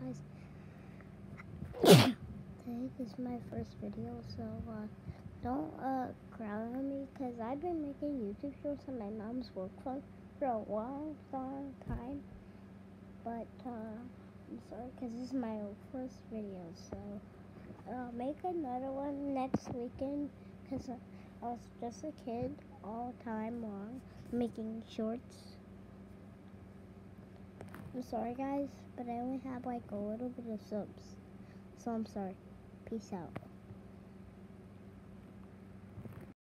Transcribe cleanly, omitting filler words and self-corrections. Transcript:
guys. Today is my first video, so don't crowd on me because I've been making YouTube shows on my mom's work phone for a long time. But I'm sorry because this is my first video, so I'll make another one next weekend because I was just a kid all time long making shorts. I'm sorry guys, but I only have like a little bit of subs. So I'm sorry. Peace out.